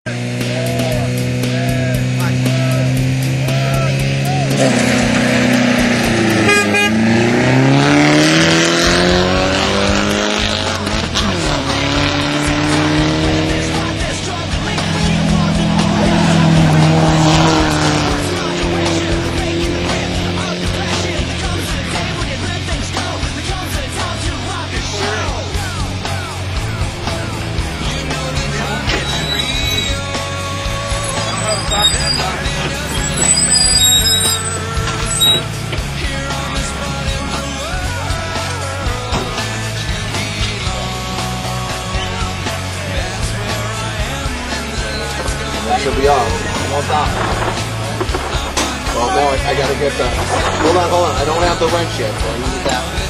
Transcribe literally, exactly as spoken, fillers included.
Should be off. Won't stop. Well, no, I, I gotta get the. Hold on, hold on. I don't have the wrench yet, so I need that.